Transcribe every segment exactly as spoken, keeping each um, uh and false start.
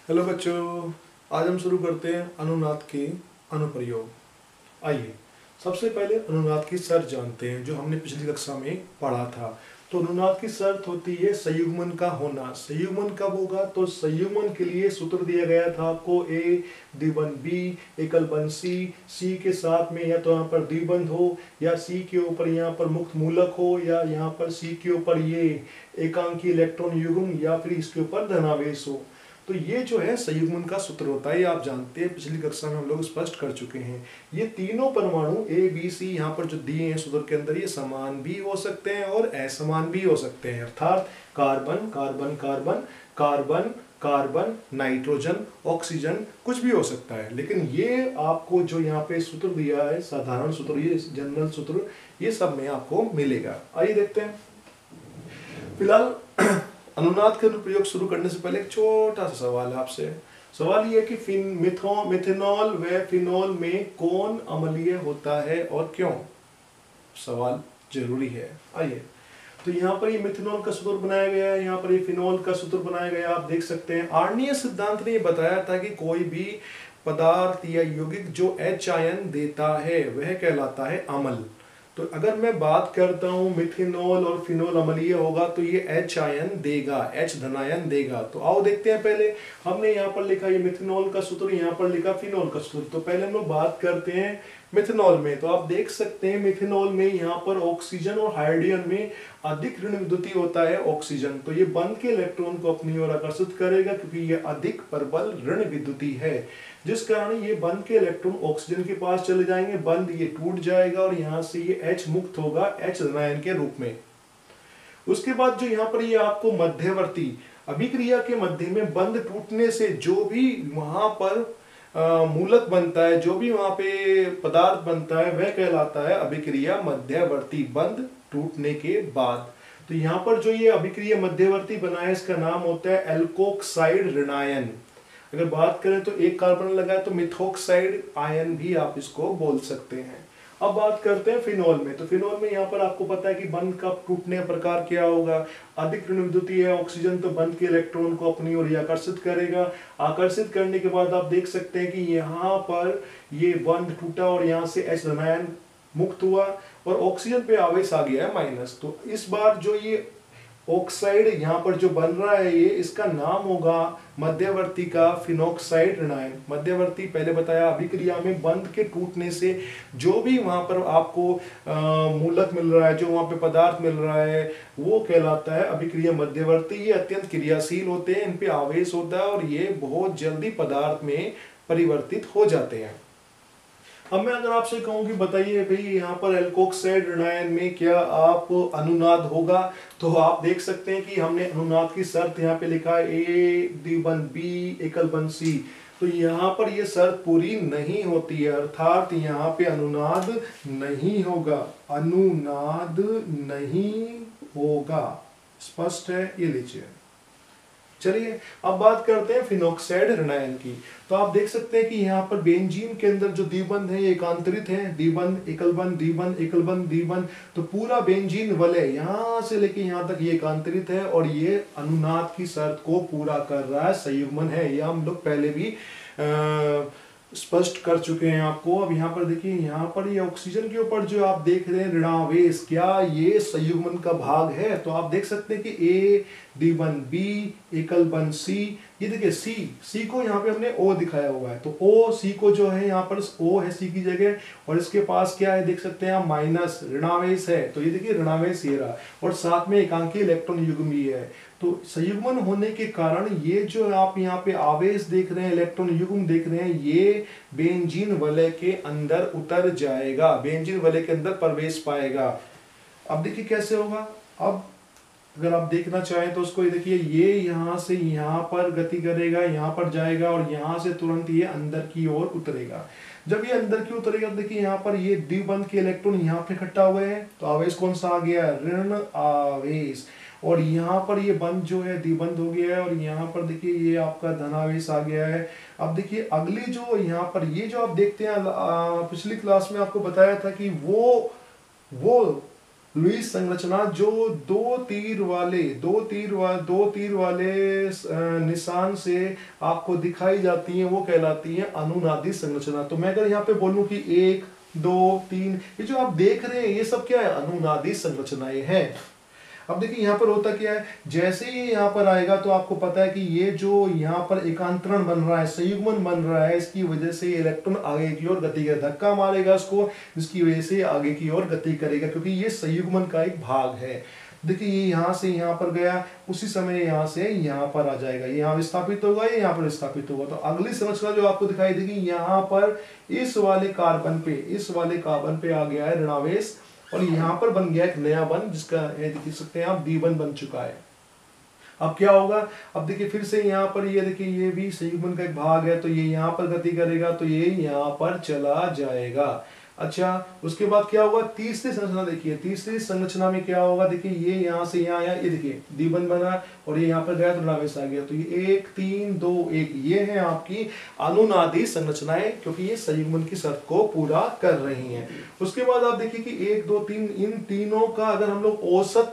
Hello बच्चों, आज हम शुरू करते हैं अनुनाद के अनुप्रयोग। आइए सबसे पहले अनुनाद की शर्त जानते हैं जो हमने पिछली कक्षा में पढ़ा था। तो अनुनाद की शर्त होती है संयुग्मन का होना। संयुग्मन कब होगा? तो संयुग्मन के लिए सूत्र दिया गया था आपको, ए द्विबंध बी एकल बंध सी, सी के साथ में या तो यहाँ पर द्विबंध हो या सी के ऊपर यहाँ पर मुक्त मूलक हो या यहाँ पर सी के ऊपर ये एकांकी इलेक्ट्रॉन युग्म या फिर इसके ऊपर धनावेश हो। तो ये जो है संयुग्मन का सूत्र होता है, ये आप जानते हैं, पिछली कक्षा में हम लोग स्पष्ट कर चुके हैं। ये तीनों परमाणु ए बी सी यहाँ पर जो दिए हैं सूत्र के अंदर, ये समान भी हो सकते हैं और असमान भी हो सकते हैं। अर्थात carbon carbon carbon carbon carbon nitrogen oxygen कुछ भी हो सकता है। लेकिन ये आपको जो यहाँ पे सूत्र दिया है, साधारण सूत्र, ये जनरल सूत्र, ये सब में आपको मिलेगा। आइए देखते हैं। फिलहाल अनुनाद के अनुप्रयोग शुरू करने से पहले एक छोटा सा सवाल है आपसे। सवाल ये है कि फिन मिथो मिथेनॉल व फिनॉल में कौन अम्लीय होता है और क्यों? सवाल जरूरी है। आइए, तो यहाँ पर ये मिथेनॉल का सूत्र बनाया गया है, यहाँ पर ये फिनॉल का सूत्र बनाया गया है, आप देख सकते हैं। आर्णीय सिद्धांत ने ये बताया था कि कोई भी पदार्थ या यौगिक जो एच आयन देता है वह कहलाता है अम्ल। तो अगर मैं बात करता हूं मिथेनॉल और फिनॉल अम्लीय होगा तो ये H आयन देगा, H धनायन देगा। तो आओ देखते हैं। पहले हमने यहाँ पर लिखा ये मिथेनॉल का सूत्र, यहाँ पर लिखा फिनॉल का सूत्र। तो पहले हम लोग बात करते हैं मिथेनॉल में। तो आप देख सकते हैं मिथेनॉल में यहाँ पर ऑक्सीजन और हाइड्रोजन में अधिक ऋण विद्युतीय होता है ऑक्सीजन। तो ये बंध के इलेक्ट्रॉन को अपनी ओर आकर्षित करेगा क्योंकि ये अधिक प्रबल ऋण विद्युतीय है, जिस कारण ये बंध के इलेक्ट्रॉन ऑक्सीजन के पास चले जाएंगे, बंध ये टूट जाएगा और यहाँ से ये H मुक्त होगा H धनायन के रूप में। उसके बाद जो यहाँ पर ये आपको मध्यवर्ती अभिक्रिया के मध्य में बंध टूटने से जो भी वहां पर आ, मूलक बनता है, जो भी वहां पे पदार्थ बनता है वह कहलाता है अभिक्रिया मध्यवर्ती, बंध टूटने के बाद। तो यहाँ पर जो ये अभिक्रिया मध्यवर्ती बना है इसका नाम होता है एल्कोक्साइड ऋणायन। अगर बात करें तो एक कार्बन लगा है तो मिथॉक्साइड आयन भी आप इसको बोल सकते हैं। अब बात करते हैं फिनॉल में। तो फिनॉल में यहाँ पर आपको पता है कि बंध का टूटने का प्रकार क्या होगा। अधिक ऋण विद्युतीय है ऑक्सीजन, तो बंध के इलेक्ट्रॉन को अपनी ओर आकर्षित करेगा। आकर्षित करने के बाद आप देख सकते हैं कि यहाँ पर ये बंध टूटा और यहाँ से H धनायन मुक्त हुआ और ऑक्सीजन पे आवेश आ गया है माइनस। तो इस बार जो ये ऑक्साइड यहाँ पर जो बन रहा है, ये इसका नाम होगा मध्यवर्ती का फिनॉक्साइड ऋणायन। मध्यवर्ती पहले बताया अभिक्रिया में बंध के टूटने से जो भी वहां पर आपको आ, मूलक मिल रहा है, जो वहां पे पदार्थ मिल रहा है, वो कहलाता है अभिक्रिया मध्यवर्ती। ये अत्यंत क्रियाशील होते हैं, इन पे आवेश होता है और ये बहुत जल्दी पदार्थ में परिवर्तित हो जाते हैं। अब मैं अगर आपसे कहूं कि बताइए भाई यहाँ पर एल्कोक्साइड ऋणायन में क्या आप अनुनाद होगा, तो आप देख सकते हैं कि हमने अनुनाद की शर्त यहाँ पे लिखा है ए द्विबंध बी एकल बंध सी। तो यहाँ पर ये शर्त पूरी नहीं होती है, अर्थात यहाँ पे अनुनाद नहीं होगा, अनुनाद नहीं होगा। स्पष्ट है? ये लीजिए। चलिए अब बात करते हैं फिनॉक्साइड ऋणायन की। तो आप देख सकते हैं कि यहाँ पर बेंजीन के अंदर जो द्विबंध है ये एकांतरित है, द्विबंध एकल बंध द्विबंध एकल बंध द्विबंध। तो पूरा बेंजीन वलय यहाँ से लेके यहाँ तक ये एकांतरित है और ये अनुनाद की शर्त को पूरा कर रहा है, संयुग्मन है। ये हम लोग पहले भी आ, स्पष्ट कर चुके हैं आपको। अब यहाँ पर देखिए, यहाँ पर ये ऑक्सीजन के ऊपर जो आप देख रहे हैं ऋणावेश, क्या ये संयुग्मन का भाग है? तो आप देख सकते हैं कि ए द्विबंध बी एकल बंध सी, ये देखिए सी सी को यहाँ पे हमने ओ दिखाया हुआ है। तो ओ सी को जो है यहाँ पर ओ है सी की जगह और इसके पास क्या है देख सकते हैं आप, माइनस ऋणावेश है। तो ये देखिए ऋणावेश ये रहा और साथ में एकांकी इलेक्ट्रॉन युग्म भी है। तो संयुग्मन होने के कारण ये जो आप यहाँ पे आवेश देख रहे हैं, इलेक्ट्रॉन युग्म देख रहे हैं, ये बेंजीन वलय के अंदर उतर जाएगा, बेंजीन वलय के अंदर प्रवेश पाएगा। अब देखिए कैसे होगा। अब अगर आप देखना चाहें तो उसको देखिए, ये यहाँ से यहाँ पर गति करेगा, यहाँ पर जाएगा और यहाँ से तुरंत ये अंदर की ओर उतरेगा। जब ये अंदर की उतरेगा तो देखिए यहाँ पर ये द्विबंध के इलेक्ट्रॉन यहाँ पे इकट्ठा हुए हैं, तो आवेश कौन सा आ गया? ऋण आवेश। और यहाँ पर ये बंध जो है द्विबंध हो गया है और यहाँ पर देखिए ये आपका धनावेश आ गया है। अब देखिए अगली जो यहाँ पर ये जो आप देखते हैं, पिछली क्लास में आपको बताया था कि वो वो लुईस संरचना जो दो तीर वाले दो तीर वा, दो तीर वाले निशान से आपको दिखाई जाती हैं वो कहलाती है अनुनादी संरचना। तो मैं अगर यहाँ पे बोलूं कि एक दो तीन, ये जो आप देख रहे हैं ये सब क्या है, अनुनादी संरचनाएं हैं। अब देखिए यहाँ पर होता क्या है, जैसे ही यहाँ पर आएगा तो आपको पता है कि ये जो यहाँ पर एकांतरण बन रहा है, संयुग्मन बन रहा है, इसकी वजह से इलेक्ट्रॉन आगे की ओर गति करेगा, धक्का मारेगा इसको, जिसकी वजह से आगे की ओर गति करेगा, क्योंकि ये संयुग्मन का एक भाग है। देखिए ये यहाँ से यहाँ पर गया, उसी समय यहाँ से यहाँ पर आ जाएगा, ये यहाँ विस्थापित होगा, ये यहाँ पर विस्थापित होगा। तो अगली संरचना जो आपको दिखाई देगी, यहाँ पर इस वाले कार्बन पे इस वाले कार्बन पे आ गया है ऋणावेश, और यहाँ पर बन गया एक नया बंध, जिसका ये देख सकते हैं आप डी वन बन चुका है। अब क्या होगा, अब देखिए फिर से यहाँ पर ये देखिए ये भी संयुग्मन का एक भाग है, तो ये यहाँ पर गति करेगा, तो ये यहाँ पर चला जाएगा। अच्छा, उसके बाद क्या होगा, तीसरी संरचना देखिए, तीसरी संरचना में क्या होगा, देखिए ये यहाँ से यहाँ आया, ये देखिए डी वन बना और ये यहाँ पर गया तो ऋणावेश आ गया, तो ये एक तीन दो एक, ये है आपकी अनुनादी संरचनाएं, क्योंकि ये संयुग्मन की शर्त को पूरा कर रही हैं। उसके बाद आप देखिए कि एक दो तीन, इन तीनों का अगर हम लोग औसत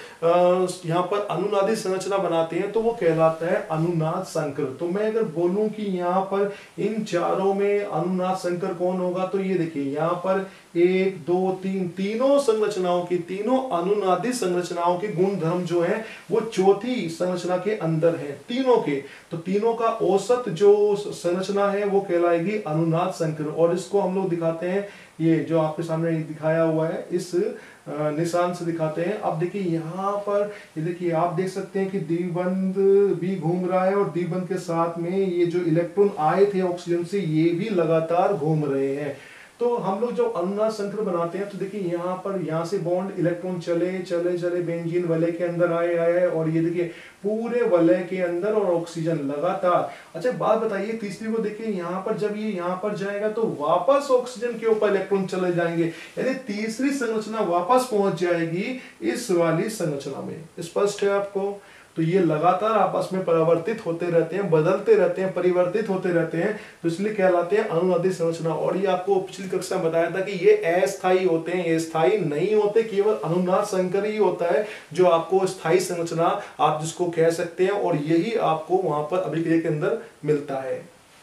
यहाँ पर अनुनादी संरचना बनाते हैं तो वो कहलाता है अनुनाद संकर। तो मैं अगर बोलूं कि यहाँ पर इन चारों में अनुनाद संकर कौन होगा, तो ये देखिए यहाँ पर एक दो तीन, तीनों संरचनाओं की तीनों अनुनादी संरचनाओं के गुण धर्म जो है वो चौथी संरचना के अंदर है तीनों के। तो तीनों का औसत जो संरचना है वो कहलाएगी अनुनाद संकर, और इसको हम लोग दिखाते हैं, ये जो आपके सामने दिखाया हुआ है इस निशान से दिखाते हैं। अब देखिए यहाँ पर ये देखिए आप देख सकते हैं कि द्विबंध भी घूम रहा है, और द्विबंध के साथ में ये जो इलेक्ट्रॉन आए थे ऑक्सीजन से ये भी लगातार घूम रहे हैं। तो हम लोग जब अनुनाद संकर बनाते हैं तो देखिए यहाँ पर यहाँ से बॉन्ड इलेक्ट्रॉन चले चले चले बेंजीन वलय के अंदर आए आए और ये देखिए पूरे वलय के अंदर और ऑक्सीजन लगातार। अच्छा बात बताइए तीसरी को देखिए, यहाँ पर जब ये यहाँ पर जाएगा तो वापस ऑक्सीजन के ऊपर इलेक्ट्रॉन चले जाएंगे, यानी तीसरी संरचना वापस पहुंच जाएगी इस वाली संरचना में। स्पष्ट है आपको? तो ये लगातार आपस में परिवर्तित होते रहते हैं, बदलते रहते हैं, परिवर्तित होते रहते हैं, तो इसलिए कहलाते हैं अनुनादी संरचना। और ये आपको पिछली कक्षा में बताया था कि ये अस्थायी होते हैं, ये स्थायी नहीं होते, केवल अनुनाद संकर ही होता है जो आपको स्थायी संरचना आप जिसको कह सकते हैं, और यही आपको वहां पर अभिक्रिया के अंदर मिलता है।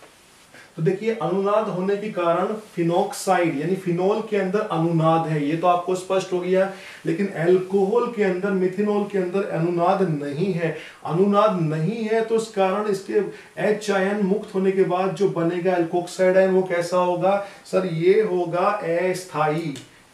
तो देखिए अनुनाद होने के कारण फिनॉक्साइड यानी फिनोल के अंदर अनुनाद है, ये तो आपको स्पष्ट हो गया। लेकिन अल्कोहल के अंदर, मिथेनॉल के अंदर अनुनाद नहीं है। अनुनाद नहीं है तो इस कारण इसके H आयन मुक्त होने के बाद जो बनेगा अल्कोक्साइड आयन वो कैसा होगा सर? ये होगा अस्थाई,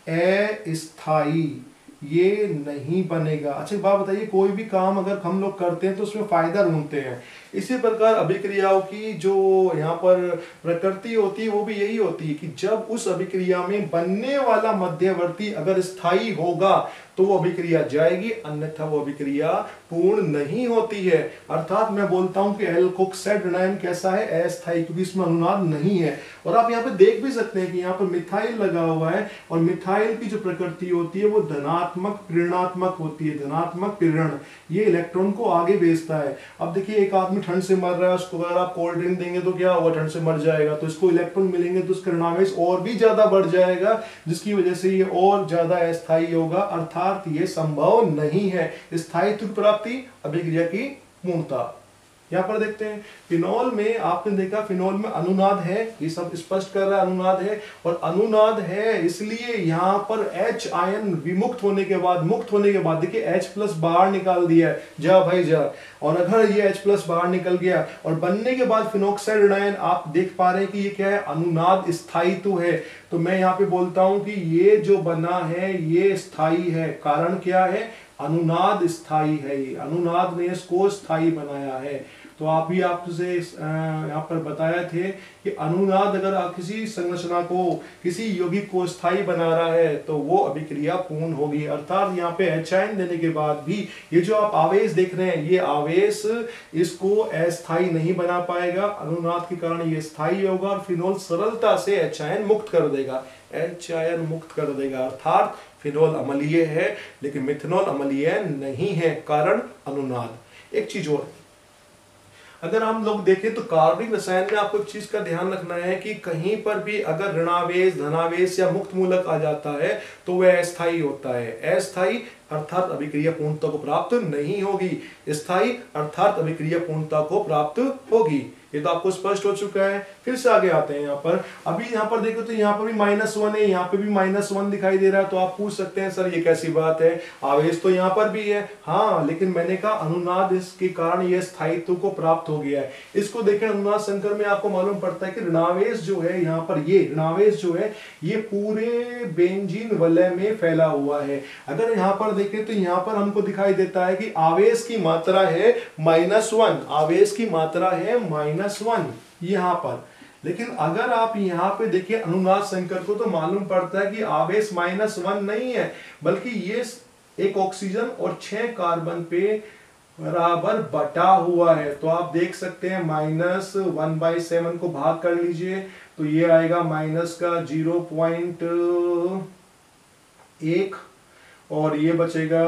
अस्थाई, ये नहीं बनेगा। अच्छा बात बताइए, कोई भी काम अगर हम लोग करते हैं तो उसमें फायदा ढूंढते हैं, इसी प्रकार अभिक्रियाओं की जो यहाँ पर प्रकृति होती है वो भी यही होती है कि जब उस अभिक्रिया में बनने वाला मध्यवर्ती अगर स्थायी होगा तो वो अभिक्रिया जाएगी, अन्यथा वो अभिक्रिया पूर्ण नहीं होती है। अर्थात मैं बोलता हूं कि एल्कोक्साइड ऋणायन कैसा है? अस्थायी, क्योंकि इसमें अनुनाद नहीं है। और आप यहाँ पे देख भी सकते हैं कि यहाँ पर मिथाइल लगा हुआ है, और मिथाइल की जो प्रकृति होती है वो धनात्मक प्रेरणात्मक होती है, धनात्मक प्रेरण, ये इलेक्ट्रॉन को आगे भेजता है। अब देखिए एक आदमी ठंड से मर रहा है, उसको अगर आप कोल्ड ड्रिंक देंगे तो क्या होगा? ठंड से मर जाएगा। तो इसको इलेक्ट्रॉन मिलेंगे तो उसका ऋणावेश और भी ज्यादा बढ़ जाएगा, जिसकी वजह से ये और ज्यादा अस्थायी होगा। अर्थात ये संभव नहीं है स्थायित्व की प्राप्ति, अभिक्रिया की पूर्णता। यहाँ पर देखते हैं फिनोल में, आपने देखा फिनोल में अनुनाद है, ये सब स्पष्ट कर रहा है अनुनाद है। और अनुनाद है इसलिए यहाँ पर H आयन विमुक्त होने के बाद, मुक्त होने के बाद देखिए H प्लस बाहर निकाल दिया है, जा भाई जा। और अगर ये H प्लस बाहर निकल गया और बनने के बाद फिनोक्साइड ऋणायन आप देख पा रहे हैं कि ये क्या है? अनुनाद स्थायित्व है। तो मैं यहाँ पे बोलता हूं कि ये जो बना है ये स्थायी है। कारण क्या है? अनुनाद स्थायी है, ये अनुनाद ने इसको स्थायी बनाया है। तो आप भी आपसे यहाँ पर बताए थे कि अनुनाद अगर आप किसी संरचना को, किसी यौगिक को स्थायी बना रहा है तो वो अभिक्रिया पूर्ण होगी। अर्थात यहाँ पे H आयन देने के बाद भी ये जो आप आवेश देख रहे हैं, ये आवेश इसको अस्थायी नहीं बना पाएगा, अनुनाद के कारण ये स्थायी होगा और फिनोल सरलता से H आयन मुक्त कर देगा, H आयन मुक्त कर देगा। अर्थात फिनोल अम्लीय है लेकिन मिथेनॉल अम्लीय नहीं है, कारण अनुनाद। एक चीज और, अगर हम लोग देखें तो कार्बनिक रसायन में आपको एक चीज का ध्यान रखना है कि कहीं पर भी अगर ऋणावेश, धनावेश या मुक्त मूलक आ जाता है तो वह अस्थायी होता है। अस्थायी अर्थात अभिक्रिया पूर्णता को प्राप्त नहीं होगी, स्थायी अर्थात अभिक्रिया पूर्णता को प्राप्त होगी। ये तो आपको स्पष्ट हो चुका है। फिर से आगे आते हैं यहाँ पर। अभी यहाँ पर देखो तो यहाँ पर भी माइनस वन है, यहाँ पे भी माइनस वन दिखाई दे रहा है। तो आप पूछ सकते हैं सर ये कैसी बात है, आवेश तो यहाँ पर भी है। हाँ, लेकिन मैंने कहा अनुनाद इसके कारण ये स्थायित्व को प्राप्त हो गया है। इसको देखें अनुनाद संकर में आपको मालूम पड़ता है कि ऋणावेश जो है यहाँ पर, ये ऋणावेश जो है ये पूरे बेंजीन वलय में फैला हुआ है। अगर यहाँ पर देखें तो यहाँ पर हमको दिखाई देता है कि आवेश की मात्रा है माइनस वन, आवेश की मात्रा है माइनस वन यहाँ पर। लेकिन अगर आप यहाँ पे देखिए अनुनाद संकर को तो मालूम पड़ता है कि आवेश माइनस वन नहीं है, बल्कि ये एक ऑक्सीजन और छह कार्बन पे बराबर बटा हुआ है। तो आप देख सकते हैं माइनस वन बाई सेवन को भाग कर लीजिए तो ये आएगा माइनस का जीरो पॉइंट एक और ये बचेगा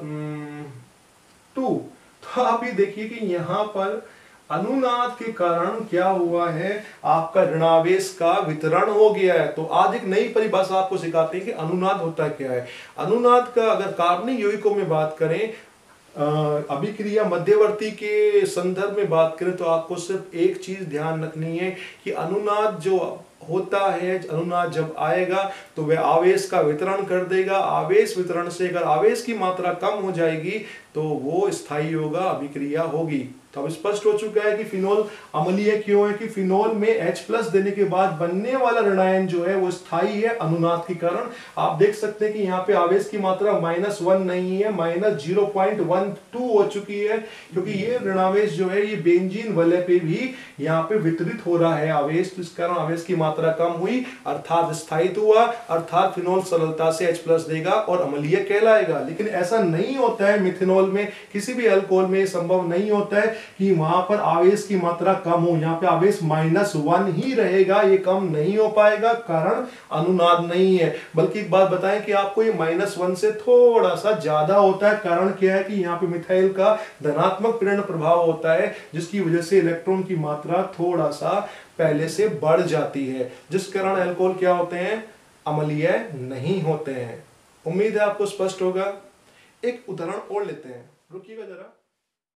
टू। तो आप ये देखिए कि यहाँ पर अनुनाद के कारण क्या हुआ है, आपका ऋणावेश का वितरण हो गया है। तो आज एक नई परिभाषा आपको सिखाते हैं कि अनुनाद होता क्या है। अनुनाद का अगर कार्बनिक यौगिकों में बात करें, अभिक्रिया मध्यवर्ती के संदर्भ में बात करें तो आपको सिर्फ एक चीज ध्यान रखनी है कि अनुनाद जो होता है, अनुनाद जब आएगा तो वह आवेश का वितरण कर देगा। आवेश वितरण से अगर आवेश की मात्रा कम हो जाएगी तो वो स्थायी होगा, अभिक्रिया होगी। तो अब स्पष्ट हो चुका है कि फिनोल अम्लीय क्यों है, कि फिनोल में H प्लस देने के बाद बनने वाला ऋणायन जो है वो स्थायी है अनुनाद के कारण। आप देख सकते हैं कि यहाँ पे आवेश की मात्रा माइनस वन नहीं है, minus zero point one two हो चुकी है, क्योंकि ये ऋणावेश जो है ये बेंजीन वलय पे भी यहाँ पे वितरित हो रहा है आवेश। तो इस कारण आवेश की मात्रा कम हुई अर्थात स्थायित्व हुआ, अर्थात फिनोल सरलता से H प्लस देगा और अम्लीय कहलाएगा। लेकिन ऐसा नहीं होता है मिथेनॉल में, किसी भी अल्कोहल में संभव नहीं होता है कि वहां पर आवेश की मात्रा कम हो। यहाँ पे आवेश माइनस वन ही रहेगा, ये कम नहीं हो पाएगा, कारण अनुनाद नहीं है। बल्कि एक बात बताएं कि आपको ये माइनस वन से थोड़ा सा ज्यादा होता है। कारण क्या है कि यहाँ पे मिथाइल का धनात्मक प्रेरण प्रभाव होता है, जिसकी वजह से इलेक्ट्रॉन की मात्रा थोड़ा सा पहले से बढ़ जाती है, जिस कारण अल्कोहल क्या होते हैं, अम्लीय नहीं होते हैं। उम्मीद है आपको स्पष्ट होगा। एक उदाहरण और लेते हैं, रुकिएगा जरा।